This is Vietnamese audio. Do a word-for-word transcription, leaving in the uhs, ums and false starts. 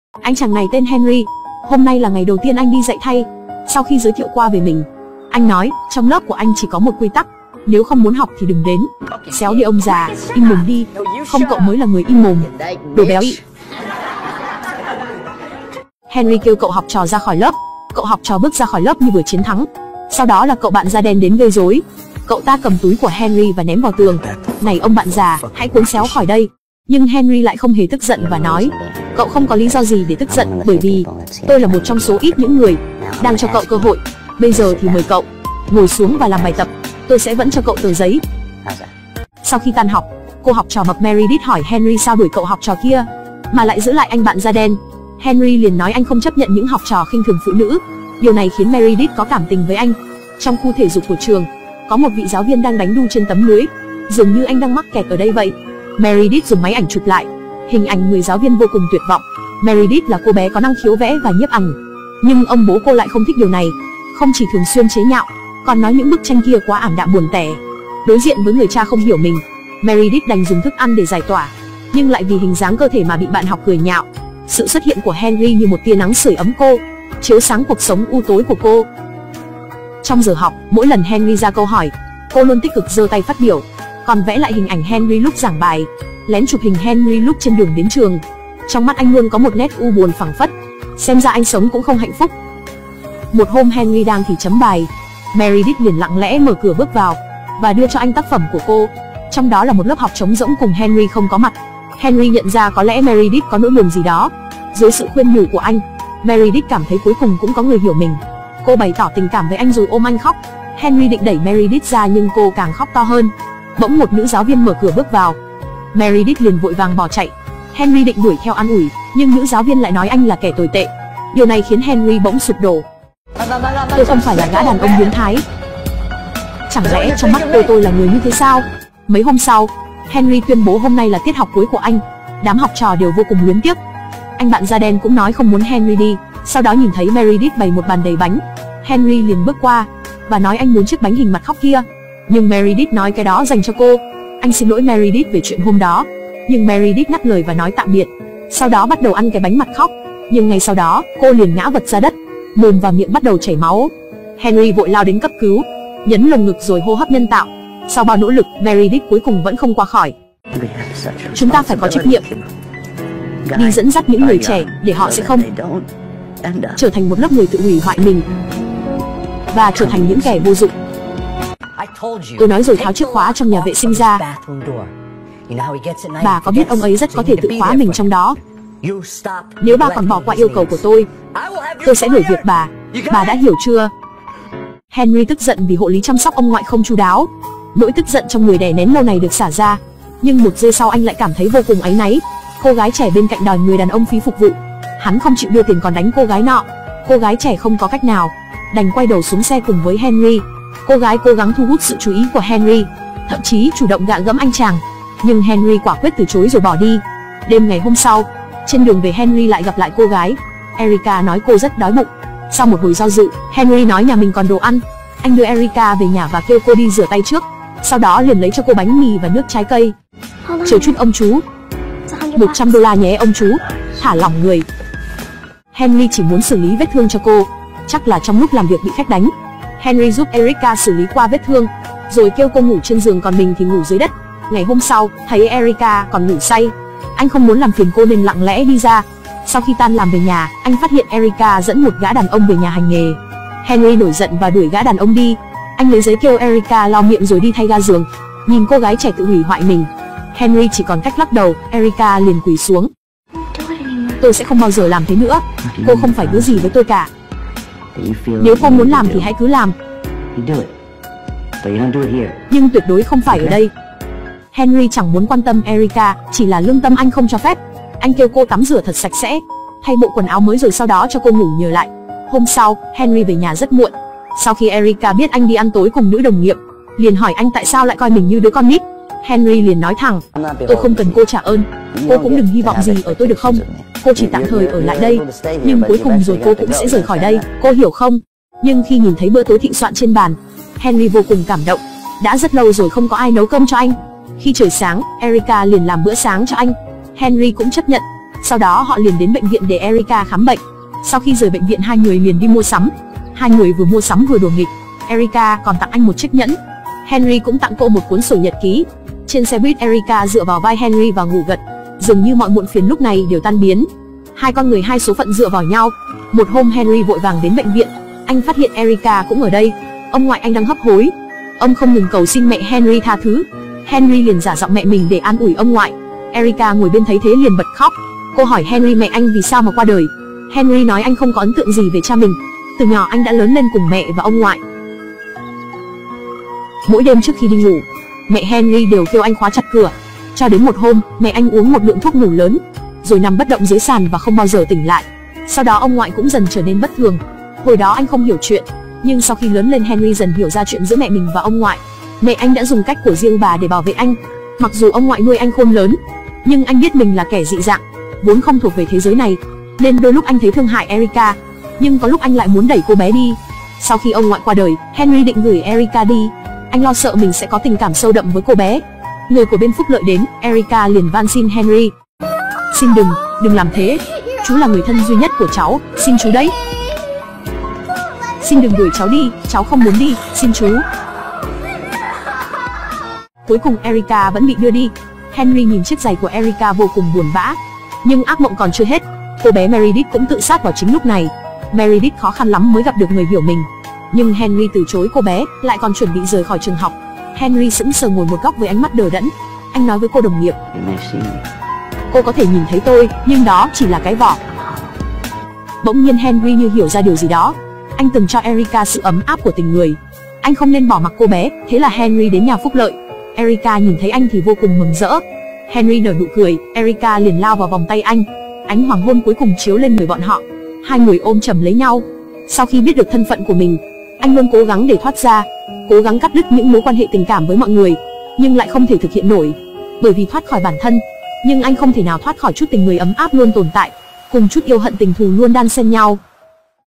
Anh chàng này tên Henry. Hôm nay là ngày đầu tiên anh đi dạy thay. Sau khi giới thiệu qua về mình, anh nói trong lớp của anh chỉ có một quy tắc: nếu không muốn học thì đừng đến. Xéo đi ông già, im mồm đi. Không, cậu mới là người im mồm, đồ béo ị. Henry kêu cậu học trò ra khỏi lớp. Cậu học trò bước ra khỏi lớp như vừa chiến thắng. Sau đó là cậu bạn da đen đến gây rối. Cậu ta cầm túi của Henry và ném vào tường. Này ông bạn già, hãy cuốn xéo khỏi đây. Nhưng Henry lại không hề tức giận và nói, cậu không có lý do gì để tức giận, bởi vì tôi là một trong số ít những người đang cho cậu cơ hội. Bây giờ thì mời cậu ngồi xuống và làm bài tập. Tôi sẽ vẫn cho cậu tờ giấy. Sau khi tan học, cô học trò mập Meredith hỏi Henry sao đuổi cậu học trò kia mà lại giữ lại anh bạn da đen. Henry liền nói anh không chấp nhận những học trò khinh thường phụ nữ. Điều này khiến Meredith có cảm tình với anh. Trong khu thể dục của trường, có một vị giáo viên đang đánh đu trên tấm lưới. Dường như anh đang mắc kẹt ở đây vậy. Meredith dùng máy ảnh chụp lại. Hình ảnh người giáo viên vô cùng tuyệt vọng. Meredith là cô bé có năng khiếu vẽ và nhiếp ảnh. Nhưng ông bố cô lại không thích điều này. Không chỉ thường xuyên chế nhạo, còn nói những bức tranh kia quá ảm đạm buồn tẻ. Đối diện với người cha không hiểu mình, Meredith đành dùng thức ăn để giải tỏa. Nhưng lại vì hình dáng cơ thể mà bị bạn học cười nhạo. Sự xuất hiện của Henry như một tia nắng sưởi ấm cô, chiếu sáng cuộc sống u tối của cô. Trong giờ học, mỗi lần Henry ra câu hỏi, cô luôn tích cực giơ tay phát biểu, còn vẽ lại hình ảnh Henry lúc giảng bài, lén chụp hình Henry lúc trên đường đến trường. Trong mắt anh luôn có một nét u buồn phảng phất, xem ra anh sống cũng không hạnh phúc. Một hôm Henry đang thì chấm bài, Meredith liền lặng lẽ mở cửa bước vào và đưa cho anh tác phẩm của cô. Trong đó là một lớp học trống rỗng cùng Henry không có mặt. Henry nhận ra có lẽ Meredith có nỗi buồn gì đó. Dưới sự khuyên nhủ của anh, Meredith cảm thấy cuối cùng cũng có người hiểu mình. Cô bày tỏ tình cảm với anh rồi ôm anh khóc. Henry định đẩy Meredith ra nhưng cô càng khóc to hơn. Bỗng một nữ giáo viên mở cửa bước vào. Meredith liền vội vàng bỏ chạy. Henry định đuổi theo an ủi, nhưng nữ giáo viên lại nói anh là kẻ tồi tệ. Điều này khiến Henry bỗng sụp đổ. Tôi không phải là gã đàn ông biến thái. Chẳng lẽ trong mắt tôi tôi là người như thế sao? Mấy hôm sau, Henry tuyên bố hôm nay là tiết học cuối của anh. Đám học trò đều vô cùng luyến tiếc. Anh bạn da đen cũng nói không muốn Henry đi. Sau đó nhìn thấy Meredith bày một bàn đầy bánh, Henry liền bước qua và nói anh muốn chiếc bánh hình mặt khóc kia. Nhưng Meredith nói cái đó dành cho cô. Anh xin lỗi Meredith về chuyện hôm đó, nhưng Meredith ngắt lời và nói tạm biệt. Sau đó bắt đầu ăn cái bánh mặt khóc. Nhưng ngay sau đó, cô liền ngã vật ra đất, mồm và miệng bắt đầu chảy máu. Henry vội lao đến cấp cứu, nhấn lồng ngực rồi hô hấp nhân tạo. Sau bao nỗ lực, Meredith cuối cùng vẫn không qua khỏi. Chúng ta phải có trách nhiệm đi dẫn dắt những người trẻ để họ sẽ không trở thành một lớp người tự hủy hoại mình và trở thành những kẻ vô dụng. Tôi nói rồi tháo chiếc khóa trong nhà vệ sinh ra. Bà có biết ông ấy rất có thể tự khóa mình trong đó. Nếu bà còn bỏ qua yêu cầu của tôi, tôi sẽ đuổi việc bà. Bà đã hiểu chưa? Henry tức giận vì hộ lý chăm sóc ông ngoại không chu đáo. Nỗi tức giận trong người đè nén lâu này được xả ra. Nhưng một giây sau anh lại cảm thấy vô cùng áy náy. Cô gái trẻ bên cạnh đòi người đàn ông phí phục vụ. Hắn không chịu đưa tiền còn đánh cô gái nọ. Cô gái trẻ không có cách nào, đành quay đầu xuống xe cùng với Henry. Cô gái cố gắng thu hút sự chú ý của Henry, thậm chí chủ động gạ gẫm anh chàng. Nhưng Henry quả quyết từ chối rồi bỏ đi. Đêm ngày hôm sau, trên đường về Henry lại gặp lại cô gái. Erica nói cô rất đói bụng. Sau một hồi do dự, Henry nói nhà mình còn đồ ăn. Anh đưa Erica về nhà và kêu cô đi rửa tay trước. Sau đó liền lấy cho cô bánh mì và nước trái cây. Chờ chút ông chú. một trăm đô la nhé ông chú. Thả lỏng người. Henry chỉ muốn xử lý vết thương cho cô. Chắc là trong lúc làm việc bị khách đánh. Henry giúp Erica xử lý qua vết thương, rồi kêu cô ngủ trên giường còn mình thì ngủ dưới đất. Ngày hôm sau, thấy Erica còn ngủ say. Anh không muốn làm phiền cô nên lặng lẽ đi ra. Sau khi tan làm về nhà, anh phát hiện Erica dẫn một gã đàn ông về nhà hành nghề. Henry nổi giận và đuổi gã đàn ông đi. Anh lấy giấy kêu Erica lau miệng rồi đi thay ga giường. Nhìn cô gái trẻ tự hủy hoại mình, Henry chỉ còn cách lắc đầu. Erica liền quỳ xuống. Tôi sẽ không bao giờ làm thế nữa. Cô không phải đứa gì với tôi cả. Nếu cô muốn làm thì hãy cứ làm, nhưng tuyệt đối không phải ở đây. Henry chẳng muốn quan tâm Erica, chỉ là lương tâm anh không cho phép. Anh kêu cô tắm rửa thật sạch sẽ, thay bộ quần áo mới rồi sau đó cho cô ngủ nhờ lại. Hôm sau, Henry về nhà rất muộn. Sau khi Erica biết anh đi ăn tối cùng nữ đồng nghiệp, liền hỏi anh tại sao lại coi mình như đứa con nít. Henry liền nói thẳng, tôi không cần cô trả ơn, cô cũng đừng hy vọng gì ở tôi được không? Cô chỉ tạm thời ở lại đây, nhưng cuối cùng rồi cô cũng sẽ rời khỏi đây, cô hiểu không? Nhưng khi nhìn thấy bữa tối thịnh soạn trên bàn, Henry vô cùng cảm động. Đã rất lâu rồi không có ai nấu cơm cho anh. Khi trời sáng, Erica liền làm bữa sáng cho anh. Henry cũng chấp nhận. Sau đó họ liền đến bệnh viện để Erica khám bệnh. Sau khi rời bệnh viện, hai người liền đi mua sắm. Hai người vừa mua sắm vừa đùa nghịch. Erica còn tặng anh một chiếc nhẫn. Henry cũng tặng cô một cuốn sổ nhật ký. Trên xe buýt, Erica dựa vào vai Henry và ngủ gật. Dường như mọi muộn phiền lúc này đều tan biến. Hai con người hai số phận dựa vào nhau. Một hôm Henry vội vàng đến bệnh viện. Anh phát hiện Erica cũng ở đây. Ông ngoại anh đang hấp hối. Ông không ngừng cầu xin mẹ Henry tha thứ. Henry liền giả giọng mẹ mình để an ủi ông ngoại. Erica ngồi bên thấy thế liền bật khóc. Cô hỏi Henry mẹ anh vì sao mà qua đời. Henry nói anh không có ấn tượng gì về cha mình. Từ nhỏ anh đã lớn lên cùng mẹ và ông ngoại. Mỗi đêm trước khi đi ngủ, mẹ Henry đều kêu anh khóa chặt cửa. Cho đến một hôm, mẹ anh uống một lượng thuốc ngủ lớn, rồi nằm bất động dưới sàn và không bao giờ tỉnh lại. Sau đó ông ngoại cũng dần trở nên bất thường. Hồi đó anh không hiểu chuyện, nhưng sau khi lớn lên Henry dần hiểu ra chuyện giữa mẹ mình và ông ngoại. Mẹ anh đã dùng cách của riêng bà để bảo vệ anh. Mặc dù ông ngoại nuôi anh khôn lớn, nhưng anh biết mình là kẻ dị dạng, vốn không thuộc về thế giới này, nên đôi lúc anh thấy thương hại Erica, nhưng có lúc anh lại muốn đẩy cô bé đi. Sau khi ông ngoại qua đời, Henry định gửi Erica đi. Anh lo sợ mình sẽ có tình cảm sâu đậm với cô bé. Người của bên phúc lợi đến, Erica liền van xin Henry. Xin đừng, đừng làm thế. Chú là người thân duy nhất của cháu, xin chú đấy. Xin đừng đuổi cháu đi, cháu không muốn đi, xin chú. Cuối cùng Erica vẫn bị đưa đi. Henry nhìn chiếc giày của Erica vô cùng buồn bã. Nhưng ác mộng còn chưa hết. Cô bé Meredith cũng tự sát vào chính lúc này. Meredith khó khăn lắm mới gặp được người hiểu mình. Nhưng Henry từ chối cô bé, lại còn chuẩn bị rời khỏi trường học. Henry sững sờ ngồi một góc với ánh mắt đờ đẫn. Anh nói với cô đồng nghiệp. Cô có thể nhìn thấy tôi, nhưng đó chỉ là cái vỏ. Bỗng nhiên Henry như hiểu ra điều gì đó. Anh từng cho Erica sự ấm áp của tình người. Anh không nên bỏ mặc cô bé. Thế là Henry đến nhà phúc lợi. Erica nhìn thấy anh thì vô cùng mừng rỡ. Henry nở nụ cười, Erica liền lao vào vòng tay anh. Ánh hoàng hôn cuối cùng chiếu lên người bọn họ. Hai người ôm chầm lấy nhau. Sau khi biết được thân phận của mình, anh luôn cố gắng để thoát ra, cố gắng cắt đứt những mối quan hệ tình cảm với mọi người, nhưng lại không thể thực hiện nổi. Bởi vì thoát khỏi bản thân, nhưng anh không thể nào thoát khỏi chút tình người ấm áp luôn tồn tại, cùng chút yêu hận tình thù luôn đan xen nhau.